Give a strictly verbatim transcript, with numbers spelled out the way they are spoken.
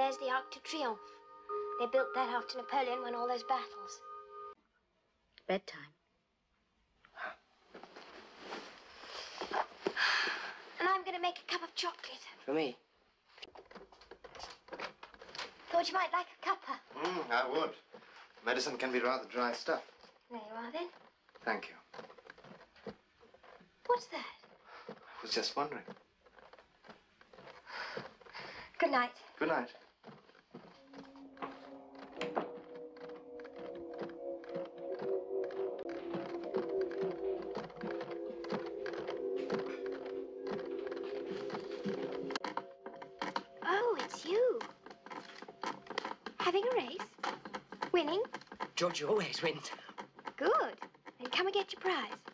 there's the Arc de Triomphe. They built that after Napoleon won all those battles. Bedtime. And I'm going to make a cup of chocolate. For me? Thought you might like a cuppa. Mm, I would. Medicine can be rather dry stuff. There you are, then. Thank you. What's that? I was just wondering. Good night. Good night. Oh, it's you. Having a race? Winning? Georgie always wins. Good. Then come and get your prize.